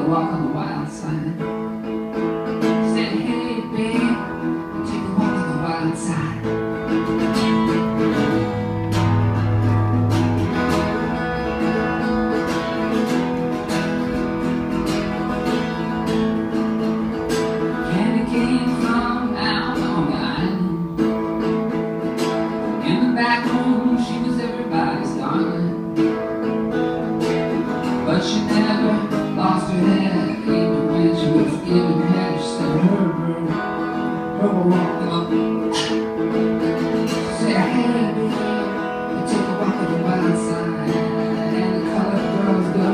a walk on the wild side. Said, hey babe, take a walk on the wild side. Candy came from out on the island. In the back room she was everybody's darling, but she never lost her head, even when she was giving head. She said, her walk up. She said, hey baby, take a walk on the wild side. And the colored girls go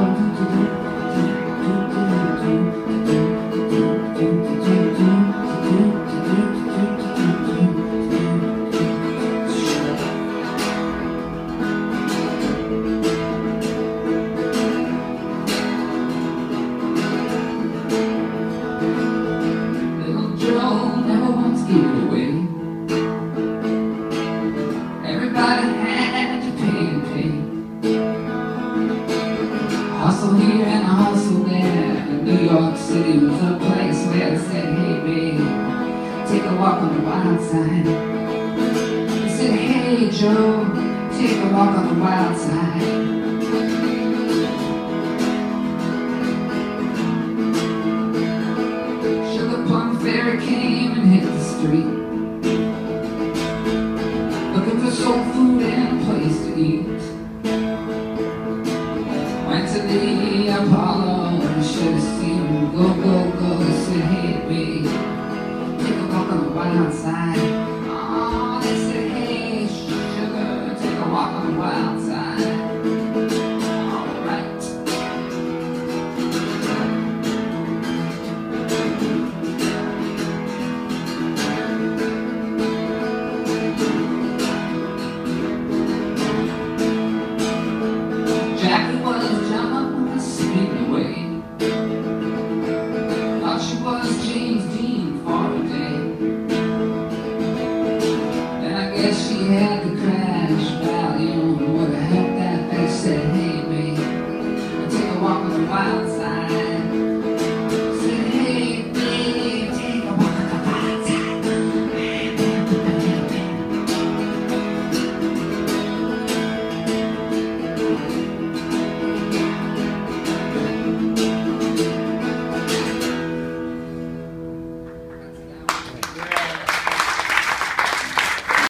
hustle here and a hustle there. New York City was a place where I said, hey babe, take a walk on the wild side. I said, hey Joe, take a walk on the wild side. Sugar Plum Fairy came and hit the street, looking for soul food and a place to eat. Went to the Apollo and should have seen him go, go, go. He said, hey babe, take a walk on the wild side. Oh, they said, hey sugar, take a walk on the wild side. Alright. Jackie was speeding away. Thought she was James Dean for a day. Then I guess she had the crash Valium would have helped that. They said, hey babe, take a walk on the wild side.